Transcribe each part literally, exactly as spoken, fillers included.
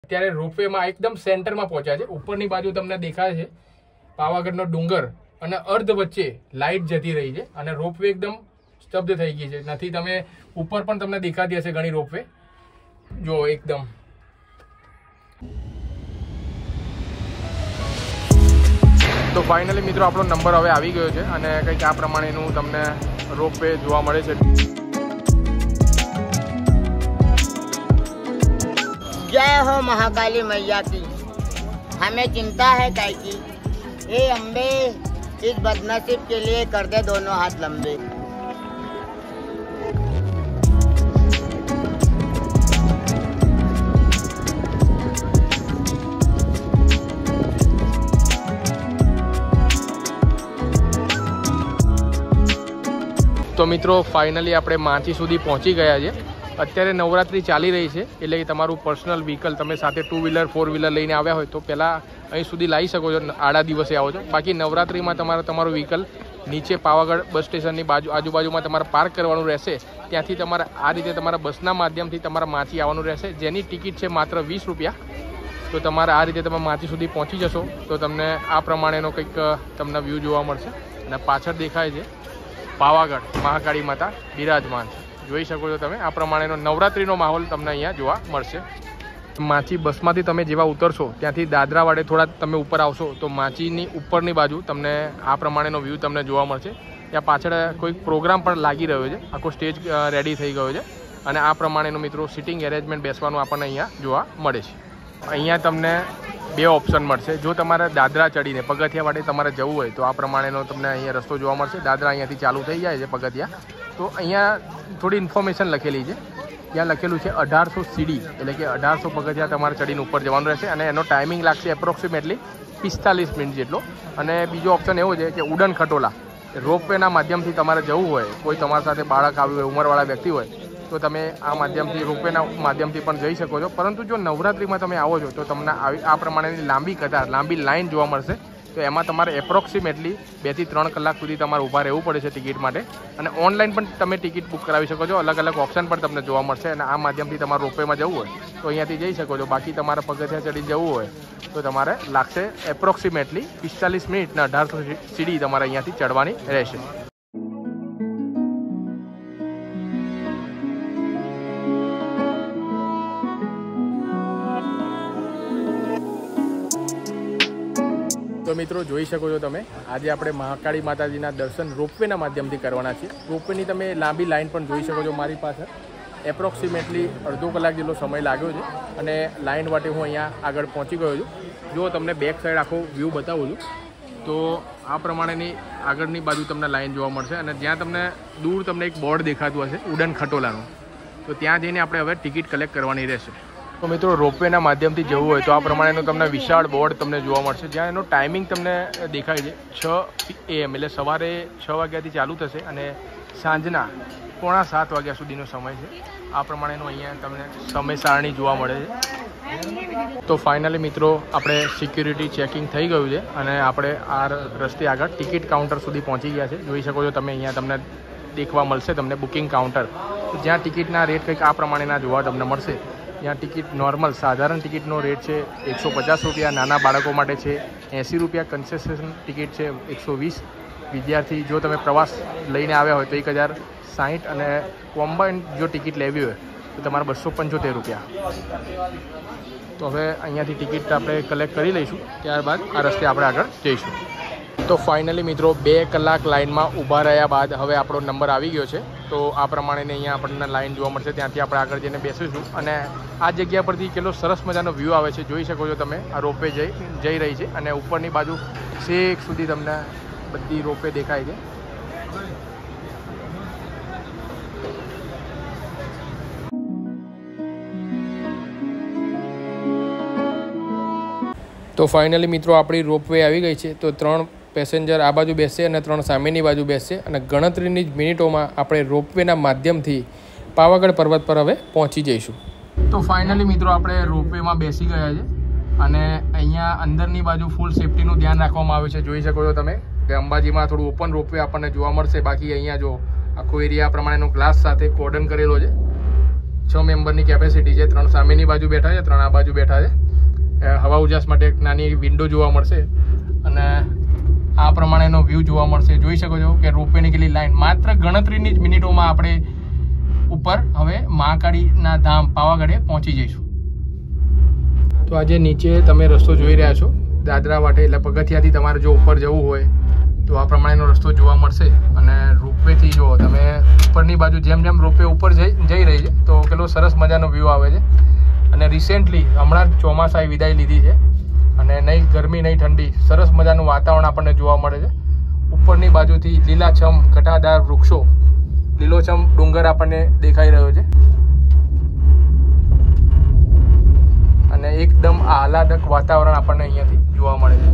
અત્યારે રોપવેમાં એકદમ સેન્ટરમાં પહોંચ્યા છે. ઉપરની બાજુ તમને દેખાય છે પાવાગઢનો ડુંગર અને અર્ધ વચ્ચે લાઇટ જતી રહી છે અને રોપવે એકદમ સ્તબ્ધ થઈ ગઈ છે. નથી તમે ઉપર પણ તમને દેખાતી હશે ઘણી રોપવે. જો એકદમ તો ફાઇનલી મિત્રો આપણો નંબર હવે આવી ગયો છે અને કંઈક આ પ્રમાણેનું તમને રોપવે જોવા મળે છે. जय हो महाकाली मैया की, हमें चिंता है काय की, हे अम्बे इस बदनसीब के लिए कर दे दोनों हाथ लंबे. તો મિત્રો ફાઇનલી આપણે માચી સુધી પહોંચી ગયા છે. અત્યારે નવરાત્રી ચાલી રહી છે એટલે કે તમારું પર્સનલ વ્હીકલ તમે સાથે ટુ વ્હીલર ફોર વ્હીલર લઈને આવ્યા હોય તો પહેલાં અહીં સુધી લાવી શકો છો. આડા દિવસે આવો છો. બાકી નવરાત્રિમાં તમારે તમારું વ્હીકલ નીચે પાવાગઢ બસ સ્ટેશનની બાજુ આજુબાજુમાં તમારે પાર્ક કરવાનું રહેશે. ત્યાંથી તમારે આ રીતે તમારા બસના માધ્યમથી તમારા માચી આવવાનું રહેશે, જેની ટિકિટ છે માત્ર વીસ રૂપિયા. તો તમારે આ રીતે તમે માચી સુધી પહોંચી જશો તો તમને આ પ્રમાણેનો કંઈક તમને વ્યૂ જોવા મળશે. અને પાછળ દેખાય છે પાવાગઢ મહાકાળી માતા બિરાજમાન છે. જોઈ શકો છો તમે આ પ્રમાણેનો નવરાત્રિનો માહોલ તમને અહીંયા જોવા મળશે. માચી બસમાંથી તમે જેવા ઉતરશો ત્યાંથી દાદરા વાડે થોડા તમે ઉપર આવશો તો માચીની ઉપરની બાજુ તમને આ પ્રમાણેનો વ્યૂ તમને જોવા મળશે. ત્યાં પાછળ કોઈક પ્રોગ્રામ પણ લાગી રહ્યો છે, આખો સ્ટેજ રેડી થઈ ગયો છે અને આ પ્રમાણેનું મિત્રો સિટિંગ એરેન્જમેન્ટ બેસવાનું આપણને અહીંયા જોવા મળે છે. અહીંયા તમને બે ઓપ્શન મળશે. જો તમારે દાદરા ચડીને પગથિયા વાડે તમારે જવું હોય તો આ પ્રમાણેનો તમને અહીંયા રસ્તો જોવા મળશે. દાદરા અહીંયાથી ચાલુ થઈ જાય છે પગથિયા. તો અહીંયા થોડી ઇન્ફોર્મેશન લખેલી છે. ત્યાં લખેલું છે અઢારસો સીડી એટલે કે અઢારસો પગથિયા તમારે ચડીને ઉપર જવાનું રહેશે અને એનો ટાઈમિંગ લાગશે એપ્રોક્સિમેટલી પિસ્તાલીસ મિનિટ જેટલો. અને બીજો ઓપ્શન એવો છે કે ઉડન ખટોલા રોપવેના માધ્યમથી તમારે જવું હોય, કોઈ તમારી સાથે બાળક આવ્યું હોય, ઉંમરવાળા વ્યક્તિ હોય તો તમે આ માધ્યમથી રોપવેના માધ્યમથી પણ જઈ શકો છો. પરંતુ જો નવરાત્રિમાં તમે આવો છો તો તમને આવી આ પ્રમાણેની લાંબી કતાર લાંબી લાઇન જોવા મળશે. તો એમાં તમારે એપ્રોક્સિમેટલી બેથી ત્રણ કલાક સુધી તમારે ઊભા રહેવું પડે છે ટિકિટ માટે. અને ઓનલાઈન પણ તમે ટિકિટ બુક કરાવી શકો છો. અલગ અલગ ઓપ્શન પણ તમને જોવા મળશે. અને આ માધ્યમથી તમારે રોપવેમાં જવું હોય તો અહીંયાથી જઈ શકો છો. બાકી તમારે પગથિયા ચડી જવું હોય તો તમારે લાગશે એપ્રોક્સિમેટલી પિસ્તાલીસ મિનિટ ને અઢારસો સીડી તમારે અહીંયાથી ચડવાની રહેશે. તો મિત્રો જોઈ શકો છો તમે આજે આપણે મહાકાળી માતાજીના દર્શન રોપવેના માધ્યમથી કરવાના છીએ. રોપવેની તમે લાંબી લાઇન પણ જોઈ શકો છો મારી પાસે. એપ્રોક્સિમેટલી અડધો કલાક જેટલો સમય લાગ્યો છે અને લાઇન માટે હું અહીંયા આગળ પહોંચી ગયો છું. જો તમને બેક સાઈડ આખો વ્યૂ બતાવું છું તો આ પ્રમાણેની આગળની બાજુ તમને લાઇન જોવા મળશે. અને જ્યાં તમને દૂર તમને એક બોર્ડ દેખાતું હશે ઉડન ખટોલાનું, તો ત્યાં જઈને આપણે હવે ટિકિટ કલેક્ટ કરવાની રહેશે. તો મિત્રો રોપવેના માધ્યમથી જવું હોય તો આ પ્રમાણેનું તમને વિશાળ બોર્ડ તમને જોવા મળશે, જ્યાં એનો ટાઈમિંગ તમને દેખાય છે છ એએમ એટલે સવારે છ વાગ્યાથી ચાલુ થશે અને સાંજના પોણા સાત વાગ્યા સુધીનો સમય છે. આ પ્રમાણેનું અહીંયા તમને સમય સારણી જોવા મળે છે. તો ફાઇનલી મિત્રો આપણે સિક્યુરિટી ચેકિંગ થઈ ગયું છે અને આપણે આ રસ્તે આગળ ટિકિટ કાઉન્ટર સુધી પહોંચી ગયા છે. જોઈ શકો છો તમે અહીંયા તમને દેખવા મળશે તમને બુકિંગ કાઉન્ટર, જ્યાં ટિકિટના રેટ કંઈક આ પ્રમાણેના જોવા તમને મળશે. ત્યાં ટિકિટ નોર્મલ સાધારણ ટિકિટનો રેટ છે એકસો પચાસ રૂપિયા, નાના બાળકો માટે છે એંસી રૂપિયા, કન્સેશન ટિકિટ છે એકસો વીસ, વિદ્યાર્થી જો તમે પ્રવાસ લઈને આવ્યા હોય તો એક હજાર સાહીઠ અને કોમ્બાઇન્ડ જો ટિકિટ લેવી હોય તો તમારે બસો પંચોતેર રૂપિયા. તો હવે અહીંયાથી ટિકિટ આપણે કલેક્ટ કરી લઈશું, ત્યારબાદ આ રસ્તે આપણે આગળ જઈશું. તો ફાઇનલી મિત્રો બે કલાક લાઇનમાં ઊભા રહ્યા બાદ હવે આપણો નંબર આવી ગયો છે. તો આ પ્રમાણેની અહીંયા આપણને લાઇન જોવા મળશે, ત્યાંથી આપણે આગળ જઈને બેસીશું. અને આ જગ્યા પરથી કેટલો સરસ મજાનો વ્યૂ આવે છે જોઈ શકો છો તમે. આ રોપવે જઈ જઈ રહી છે અને ઉપરની બાજુ છેક સુધી તમને બધી રોપવે દેખાય છે. તો ફાઇનલી મિત્રો આપણી રોપવે આવી ગઈ છે. તો ત્રણ પેસેન્જર આ બાજુ બેસશે અને ત્રણ સામેની બાજુ બેસશે અને ગણતરીની જ મિનિટોમાં આપણે રોપવેના માધ્યમથી પાવાગઢ પર્વત પર હવે પહોંચી જઈશું. તો ફાઇનલી મિત્રો આપણે રોપવેમાં બેસી ગયા છે અને અહીંયા અંદરની બાજુ ફૂલ સેફટીનું ધ્યાન રાખવામાં આવ્યું છે. જોઈ શકો છો તમે કે અંબાજીમાં થોડું ઓપન રોપવે આપણને જોવા મળશે. બાકી અહીંયા જો આખો એરિયા પ્રમાણેનો ગ્લાસ સાથે કોર્ડન કરેલો છે. છ મેમ્બરની કેપેસિટી છે. ત્રણ સામેની બાજુ બેઠા છે, ત્રણ આ બાજુ બેઠા છે. હવા ઉજાસ માટે એક નાની વિન્ડો જોવા મળશે અને આ પ્રમાણેનો વ્યૂ જોવા મળશે. જોઈ શકો છો કે રોપવેની કેટલી લાઈન. માત્ર ગણતરીની જ મિનિટોમાં આપણે ઉપર હવે મહાકાળીના ધામ પાવાગઢે પહોંચી જઈશું. તો આજે નીચે તમે રસ્તો જોઈ રહ્યા છો દાદરા વાટે, એટલે પગથિયાથી તમારે જો ઉપર જવું હોય તો આ પ્રમાણેનો રસ્તો જોવા મળશે. અને રોપવેથી જો તમે ઉપરની બાજુ જેમ જેમ રોપવે ઉપર જઈ જઈ રહી છે તો કેટલો સરસ મજાનો વ્યૂ આવે છે. અને રિસેન્ટલી હમણાં જ ચોમાસાએ વિદાય લીધી છે અને નહીં ગરમી નહીં ઠંડી, સરસ મજાનું વાતાવરણ આપણને જોવા મળે છે. ઉપરની બાજુથી લીલાછમ ઘટાદાર વૃક્ષો, લીલોછમ ડુંગર આપણને દેખાઈ રહ્યો છે અને એકદમ આહલાદક વાતાવરણ આપણને અહીંયાથી જોવા મળે છે.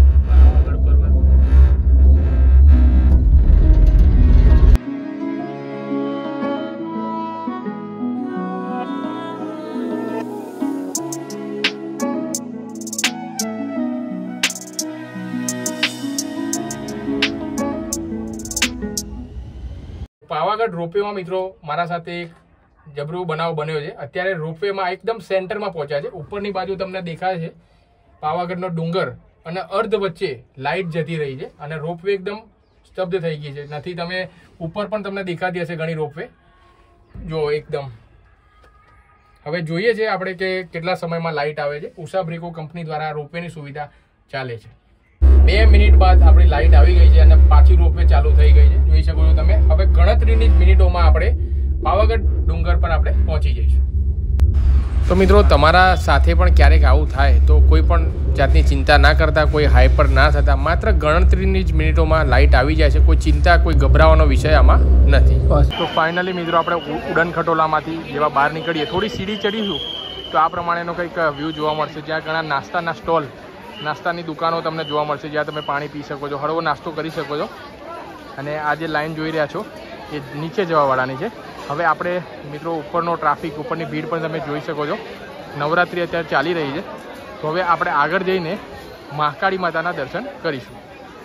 પાવાગઢ રોપવેમાં મિત્રો મારા સાથે એક જબરો બનાવ બન્યો છે. અત્યારે રોપવેમાં એકદમ સેન્ટરમાં પહોંચ્યા છે. ઉપરની બાજુ તમને દેખાય છે પાવાગઢનો ડુંગર અને અર્ધ વચ્ચે લાઇટ જતી રહી છે અને રોપવે એકદમ સ્તબ્ધ થઈ ગઈ છે. નથી તમે ઉપર પણ તમને દેખાતી હશે ઘણી રોપવે. જો એકદમ હવે જોઈએ છે આપણે કે કેટલા સમયમાં લાઇટ આવે છે. ઉષા બ્રેકો કંપની દ્વારા રોપવેની સુવિધા ચાલે છે. બે મિનિટ બાદ આપણી લાઇટ આવી ગઈ છે અને પાછી રોપવે ચાલુ થઈ ગઈ છે. જોઈ શકો છો તમે. હવે ગણતરીની જ મિનિટોમાં આપણે પાવાગઢ ડુંગર પર આપણે પહોંચી જઈશું. તો મિત્રો તમારા સાથે પણ ક્યારેક આવું થાય તો કોઈ પણ જાતની ચિંતા ના કરતા, કોઈ હાઈપર ના થતા, માત્ર ગણતરીની જ મિનિટોમાં લાઇટ આવી જાય છે. કોઈ ચિંતા, કોઈ ગભરાવાનો વિષય આમાં નથી. તો ફાઇનલી મિત્રો આપણે ઉડન ખટોલામાંથી જેવા બહાર નીકળીએ, થોડી સીડી ચડીશું તો આ પ્રમાણેનો કંઈક વ્યૂ જોવા મળશે, જ્યાં ઘણા નાસ્તાના સ્ટોલ, નાસ્તાની દુકાનો તમને જોવા મળશે, જ્યાં તમે પાણી પી શકો છો, હળવો નાસ્તો કરી શકો છો. અને આ જે લાઈન જોઈ રહ્યા છો એ નીચે જવાવાળાની છે. હવે આપણે મિત્રો ઉપરનો ટ્રાફિક, ઉપરની ભીડ પણ તમે જોઈ શકો છો. નવરાત્રિ અત્યારે ચાલી રહી છે તો હવે આપણે આગળ જઈને મહાકાળી માતાના દર્શન કરીશું.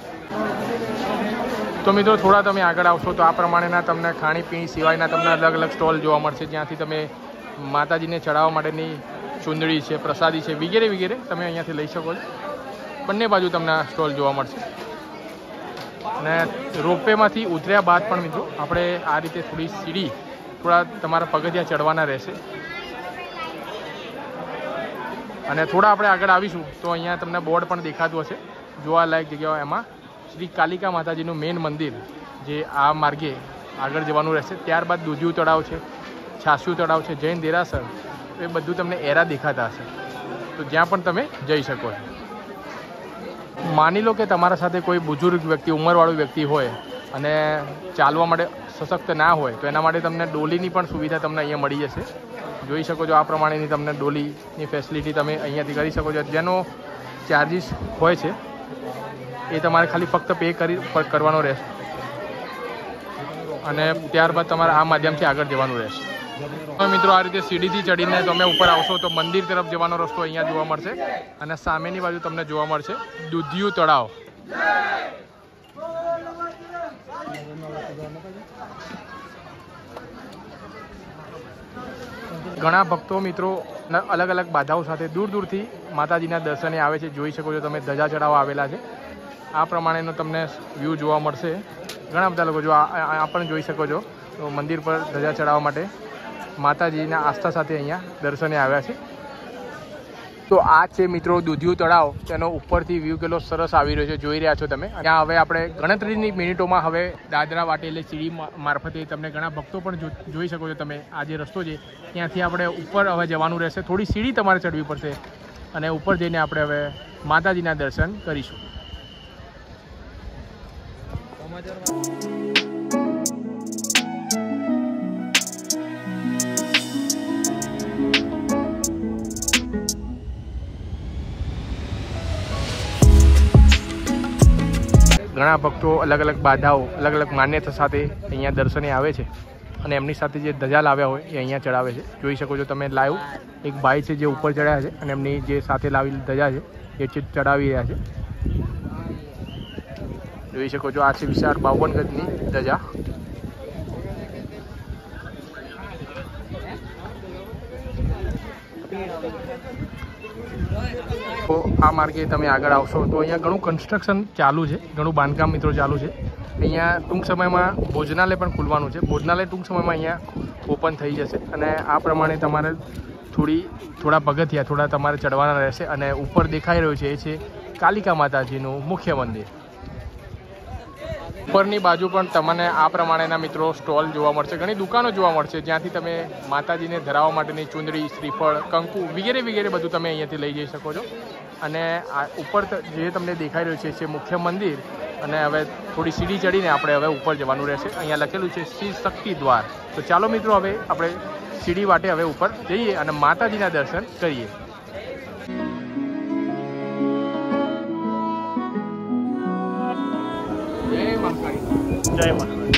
તો મિત્રો થોડા તમે આગળ આવશો તો આ પ્રમાણેના તમને ખાણીપીણી સિવાયના તમને અલગ અલગ સ્ટોલ જોવા મળશે, જ્યાંથી તમે માતાજીને ચડાવવા માટેની ચૂંદડી છે, પ્રસાદી છે, વગેરે વગેરે તમે અહીંયાથી લઈ શકો છો. બંને બાજુ તમને સ્ટોલ જોવા મળશે. અને રોપવેમાંથી ઉતર્યા બાદ પણ મિત્રો આપણે આ રીતે થોડી સીડી, થોડા તમારા પગથિયા ચડવાના રહેશે. અને થોડા આપણે આગળ આવીશું તો અહીંયા તમને બોર્ડ પણ દેખાતું હશે જોવાલાયક જગ્યાઓ. એમાં શ્રી કાલિકા માતાજીનું મેઇન મંદિર જે આ માર્ગે આગળ જવાનું રહેશે. ત્યારબાદ દૂધિયું તળાવ છે, છાસ્યું તળાવ છે, જૈન દેરાસર, એ બધું તમને એરા દેખાતા હશે. તો જ્યાં પણ તમે જઈ શકો છો. માની લો કે તમારા સાથે કોઈ બુઝુર્ગ વ્યક્તિ, ઉંમરવાળું વ્યક્તિ હોય અને ચાલવા માટે સશક્ત ના હોય તો એના માટે તમને ડોલીની પણ સુવિધા તમને અહીંયા મળી જશે. જોઈ શકો છો આ પ્રમાણેની તમને ડોલીની ફેસિલિટી તમે અહીંયાથી કરી શકો છો. જેનો ચાર્જિસ હોય છે એ તમારે ખાલી ફક્ત પે કરી કરવાનો રહેશે અને ત્યારબાદ તમારે આ માધ્યમથી આગળ જવાનું રહેશે. મિત્રો આ રીતે સીડીથી ચડીને તમે ઉપર આવશો તો મંદિર તરફ જવાનો રસ્તો અહીંયા જોવા મળશે અને સામેની બાજુ તમને જોવા મળશે દૂધિયું તળાવ. ઘણા ભક્તો મિત્રો અલગ અલગ બાધાઓ સાથે દૂર દૂરથી માતાજીના દર્શને આવે છે. જોઈ શકો છો તમે ધજા ચડાવવા આવેલા છે. આ પ્રમાણેનો તમને વ્યૂ જોવા મળશે. ઘણા બધા લોકો જો આ પણ જોઈ શકો છો તો મંદિર પર ધજા ચડાવવા માટે માતાજીના આસ્થા સાથે અહીંયા દર્શને આવ્યા છે. તો આ છે મિત્રો દૂધિયું તળાવ. તેનો ઉપરથી વ્યૂ કેટલો સરસ આવી રહ્યો છે, જોઈ રહ્યા છો તમે. ત્યાં હવે આપણે ગણતરીની મિનિટોમાં હવે દાદરા વાટે એટલે સીડી મારફતે તમને ઘણા ભક્તો પણ જોઈ શકો છો તમે. આ જે રસ્તો છે ત્યાંથી આપણે ઉપર હવે જવાનું રહેશે. થોડી સીડી તમારે ચડવી પડશે અને ઉપર જઈને આપણે હવે માતાજીના દર્શન કરીશું. ઘણા ભક્તો અલગ અલગ બાધાઓ, અલગ અલગ માન્યતા સાથે અહીંયા દર્શને આવે છે અને એમની સાથે જે ધજા લાવ્યા હોય એ અહીંયા ચડાવે છે. જોઈ શકો છો તમે લાઈવ એક ભાઈ છે જે ઉપર ચડ્યા છે અને એમની જે સાથે લાવેલી ધજા છે એ ચડાવી રહ્યા છે. જોઈ શકો છો આ છે વિશાળ બાવન ગજની ધજા. તો આ માર્ગે તમે આગળ આવશો તો અહીંયા ઘણું કન્સ્ટ્રક્શન ચાલુ છે, ઘણું બાંધકામ મિત્રો ચાલુ છે. અહીંયા ટૂંક સમયમાં ભોજનાલય પણ ખુલવાનું છે. ભોજનાલય ટૂંક સમયમાં અહીંયા ઓપન થઈ જશે અને આ પ્રમાણે તમારે થોડી થોડા પગથિયા થોડા તમારે ચડવાના રહેશે અને ઉપર દેખાઈ રહ્યું છે એ છે કાલિકા માતાજીનું મુખ્ય મંદિર. ઉપરની બાજુ પણ તમને આ પ્રમાણેના મિત્રો સ્ટોલ જોવા મળશે, ઘણી દુકાનો જોવા મળશે જ્યાંથી તમે માતાજીને ધરાવવા માટેની ચુંદડી, શ્રીફળ, કંકુ વગેરે વગેરે બધું તમે અહીંયાથી લઈ જઈ શકો છો. અને આ ઉપર જે તમને દેખાઈ રહ્યું છે એ મુખ્ય મંદિર. અને હવે થોડી સીડી ચડીને આપણે હવે ઉપર જવાનું રહેશે. અહીંયા લખેલું છે શ્રી શક્તિ દ્વાર. તો ચાલો મિત્રો હવે આપણે સીડી વાટે હવે ઉપર જઈએ અને માતાજીના દર્શન કરીએ. જય મહાકાળી. જય મહાકાળી.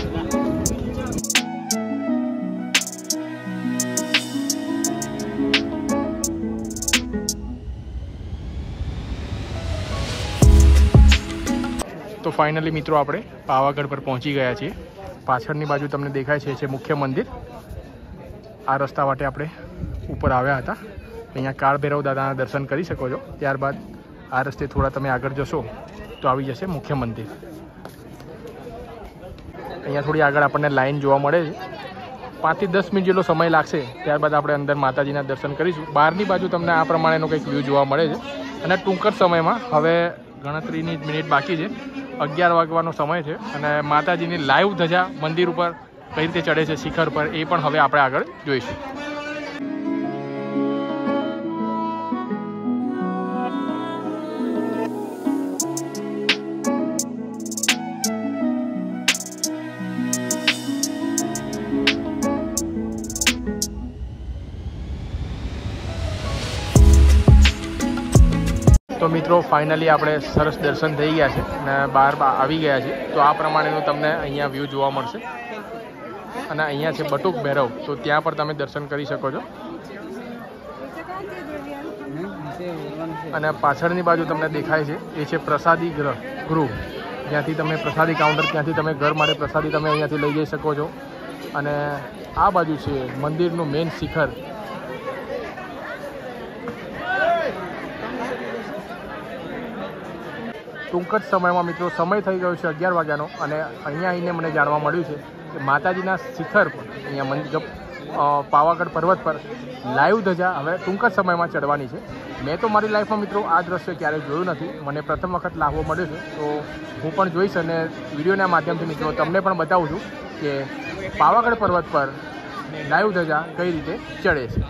તો ફાઇનલી મિત્રો આપણે પાવાગઢ પર પહોંચી ગયા છીએ. પાછળની બાજુ તમને દેખાય છે છે મુખ્ય મંદિર. આ રસ્તા વાટે આપણે ઉપર આવ્યા હતા. અહીંયા કાળ ભૈરવ દાદાના દર્શન કરી શકો છો. ત્યારબાદ આ રસ્તે થોડા તમે આગળ જશો તો આવી જશે મુખ્ય મંદિર. અહીંયા થોડી આગળ આપણને લાઈન જોવા મળે છે. પાંચથી દસ મિનિટ જેટલો સમય લાગશે. ત્યારબાદ આપણે અંદર માતાજીના દર્શન કરીશું. બહારની બાજુ તમને આ પ્રમાણેનો કંઈક વ્યૂ જોવા મળે છે. અને ટૂંક જ સમયમાં હવે ગણતરીની મિનિટ બાકી છે, અગિયાર વાગવાનો સમય છે અને માતાજીની લાઈવ ધજા મંદિર ઉપર કઈ રીતે ચડે છે શિખર પર એ પણ હવે આપણે આગળ જોઈશું. તો મિત્રો ફાઇનલી આપણે સરસ દર્શન થઈ ગયા છે અને બહાર આવી ગયા છે. તો આ પ્રમાણેનું તમને અહીંયા વ્યૂ જોવા મળશે. અને અહીંયા છે બટુક ભૈરવ, તો ત્યાં પર તમે દર્શન કરી શકો છો. અને પાછળની બાજુ તમને દેખાય છે એ છે પ્રસાદી ગૃહ ગૃહ જ્યાંથી તમે પ્રસાદી કાઉન્ટર, ત્યાંથી તમે ઘર માટે પ્રસાદી તમે અહીંયાથી લઈ જઈ શકો છો. અને આ બાજુ છે મંદિરનું મેઇન શિખર. ટૂંક જ સમયમાં મિત્રો સમય થઈ ગયો છે અગિયાર વાગ્યાનો અને અહીંયા આવીને મને જાણવા મળ્યું છે કે માતાજીના શિખર પર અહીંયા મંદિર પાવાગઢ પર્વત પર લાઈવ ધજા હવે ટૂંક જ સમયમાં ચડવાની છે. મેં તો મારી લાઈફમાં મિત્રો આ દ્રશ્ય ક્યારેય જોયું નથી. મને પ્રથમ વખત લાભો મળ્યો છે. તો હું પણ જોઈશ અને વિડીયોના માધ્યમથી મિત્રો તમને પણ બતાવું છું કે પાવાગઢ પર્વત પર લાઈવ ધજા કઈ રીતે ચડે છે.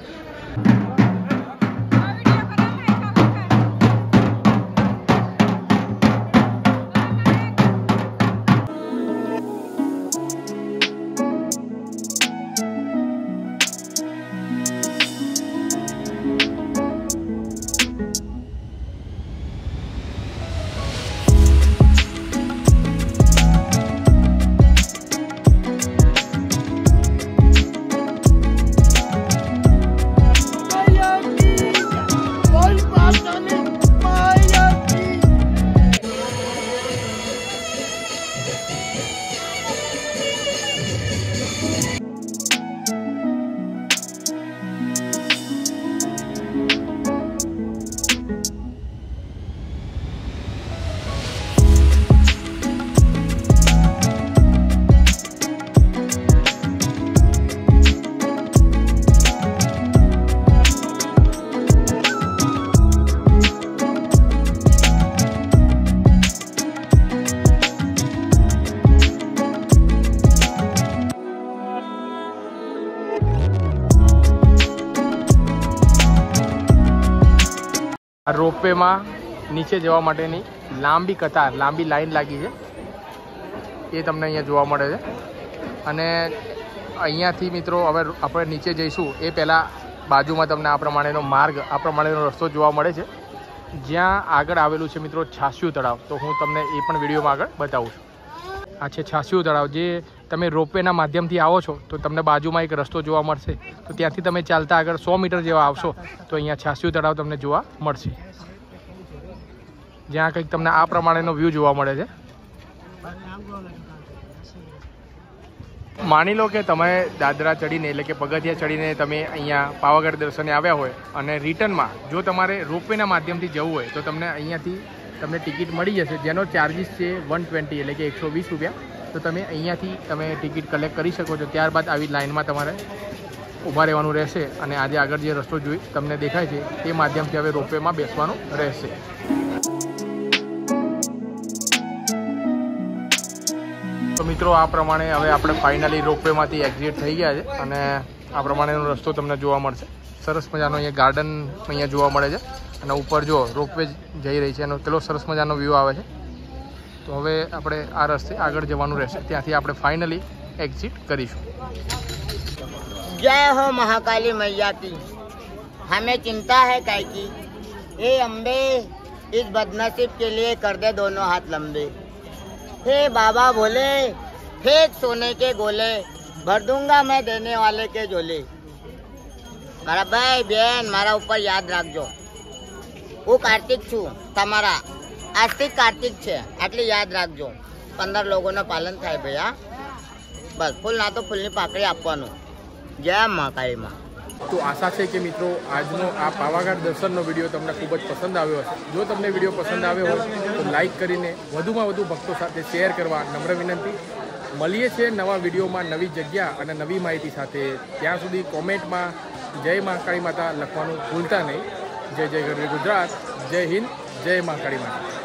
આ રોપવેમાં નીચે જવા માટેની લાંબી કતાર, લાંબી લાઈન લાગી છે એ તમને અહીંયા જોવા મળે છે. અને અહીંયાથી મિત્રો હવે આપણે નીચે જઈશું એ પહેલાં બાજુમાં તમને આ પ્રમાણેનો માર્ગ, આ પ્રમાણેનો રસ્તો જોવા મળે છે જ્યાં આગળ આવેલું છે મિત્રો છાસ્યું તળાવ. તો હું તમને એ પણ વિડીયોમાં આગળ બતાવું છું. આ છે છાસ્યું તળાવ. જે તમે રોપવેના માધ્યમથી આવો છો તો તમને બાજુમાં એક રસ્તો જોવા મળશે. તો ત્યાંથી તમે ચાલતા આગળ સો મીટર જેવા આવશો તો અહીંયા છાસ્યું તળાવ તમને જોવા મળશે, જ્યાં કંઈક તમને આ પ્રમાણેનો વ્યૂ જોવા મળે છે. માની લો કે તમે દાદરા ચડીને એટલે કે પગથિયા ચડીને તમે અહીંયા પાવાગઢ દર્શને આવ્યા હોય અને રિટર્નમાં જો તમારે રોપવેના માધ્યમથી જવું હોય તો તમને અહીંયાથી તમને ટિકિટ મળી જશે, જેનો ચાર્જિસ છે વન ટ્વેન્ટી એટલે કે એકસો વીસ રૂપિયા. તો તમે અહીંયાથી તમે ટિકિટ કલેક્ટ કરી શકો છો. ત્યારબાદ આવી લાઇનમાં તમારે ઊભા રહેવાનું રહેશે અને આજે આગળ જે રસ્તો જોઈ તમને દેખાય છે તે માધ્યમથી હવે રોપવેમાં બેસવાનું રહેશે. તો મિત્રો આ પ્રમાણે હવે આપણે ફાઇનલી રોપવેમાંથી એક્ઝિટ થઈ ગયા છે અને આ પ્રમાણેનો રસ્તો તમને જોવા મળશે. સરસ મજાનો અહીંયા ગાર્ડન અહીંયા જોવા મળે છે અને ઉપર જો રોપવે જઈ રહી છે એનો પેલો સરસ મજાનો વ્યૂ આવે છે. તો હવે આપણે આ રસ્તે આગળ જવાનું રહેશે, ત્યાંથી આપણે ફાઇનલી એક્ઝિટ કરીશું. जय हो महाकाली मैया की, हमें चिंता है काय की, हे अम्बे इस बदनसीब के लिए कर दे दोनों हाथ लंबे. हे बाबा भोले फेंक सोने के गोले, भर दूंगा मैं देने वाले के झोले. મારા ભાઈ બેન મારા ઉપર યાદ રાખજો, હું કાર્તિક છું તમારા, આજથી કાર્તિક છે એટલે યાદ રાખજો. પંદર લોકોનું પાલન થાય ભાઈ. હા બસ ફૂલ ના તો ફૂલની પાકડી આપવાનું. જય મહાકાળીમાં. તો આશા છે કે મિત્રો આજનો આ પાવાગઢ દર્શનનો વિડીયો તમને ખૂબ જ પસંદ આવ્યો હશે. જો તમને વિડીયો પસંદ આવ્યો હોય તો લાઇક કરીને વધુમાં વધુ ભક્તો સાથે શેર કરવા નમ્ર વિનંતી. મળીએ છીએ નવા વિડીયોમાં નવી જગ્યા અને નવી માહિતી સાથે. ત્યાં સુધી કોમેન્ટમાં જય મહાકાળી માતા લખવાનું ભૂલતા નહીં. જય જય ગરવી ગુજરાત, જય હિન્દ, જય મહાકાળી માતા.